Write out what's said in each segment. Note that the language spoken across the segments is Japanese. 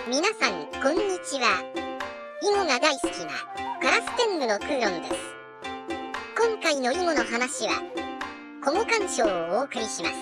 皆さんこんにちは。囲碁が大好きなカラス天狗のクーロンです。今回の囲碁の話は古語鑑賞をお送りします。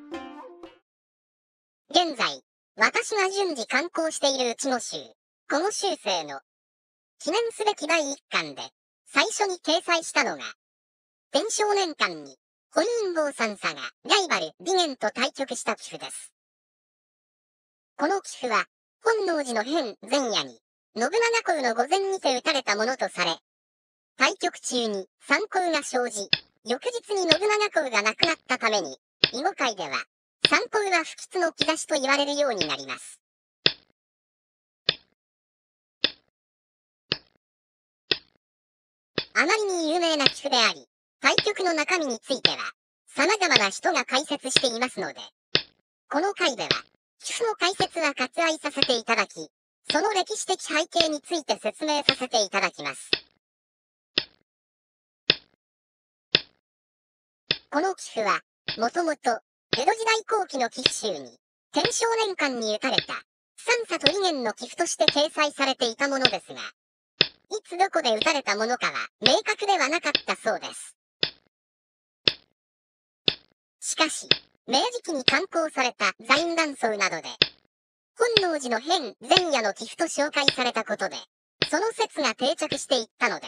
現在私が順次刊行している内語集古語修正の記念すべき第1巻で最初に掲載したのが天正年間に本因坊三佐がライバル李玄と対局した棋譜です。この棋譜は本能寺の変前夜に信長公の御前にて打たれたものとされ、対局中に参考が生じ、翌日に信長公が亡くなったために、囲碁界では参考は不吉の兆しと言われるようになります。あまりに有名な棋譜であり、対局の中身については様々な人が解説していますので、この回では棋譜の解説は割愛させていただき、その歴史的背景について説明させていただきます。この棋譜は、もともと江戸時代後期の棋譜集に、天正年間に打たれた三佐と李玄の棋譜として掲載されていたものですが、いつどこで打たれたものかは明確ではなかったそうです。しかし、明治期に刊行された座院断層などで、本能寺の変前夜の棋譜と紹介されたことで、その説が定着していったのです。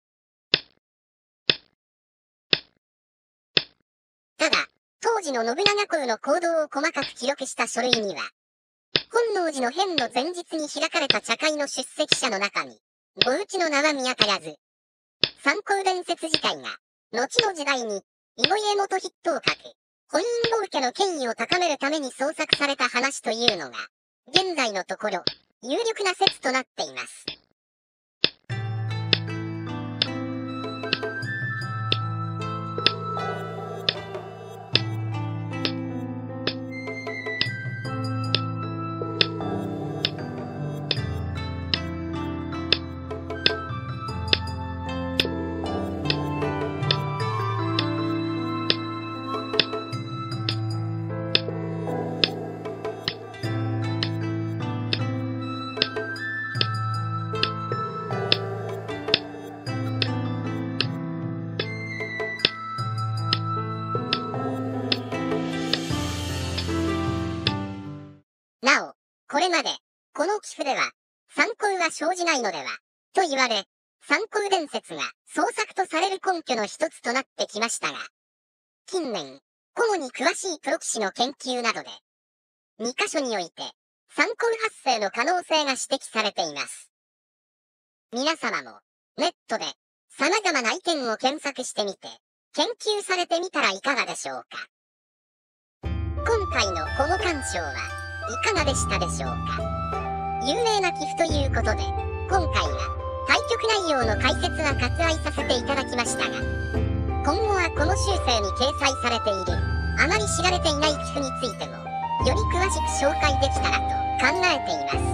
ただ、当時の信長公の行動を細かく記録した書類には、本能寺の変の前日に開かれた茶会の出席者の中に、ごうちの名は見当たらず、参考伝説自体が、後の時代に、囲碁家元筆頭格、本因坊家の権威を高めるために創作された話というのが、現在のところ、有力な説となっています。なお、これまで、この棋譜では、参考は生じないのでは、と言われ、参考伝説が創作とされる根拠の一つとなってきましたが、近年、古語に詳しいプロ棋士の研究などで、2カ所において、参考発生の可能性が指摘されています。皆様も、ネットで、様々な意見を検索してみて、研究されてみたらいかがでしょうか。今回の古語鑑賞はいかがでしたでしょうか。有名な棋譜ということで、今回は対局内容の解説は割愛させていただきましたが、今後はこの修正に掲載されているあまり知られていない棋譜についてもより詳しく紹介できたらと考えています。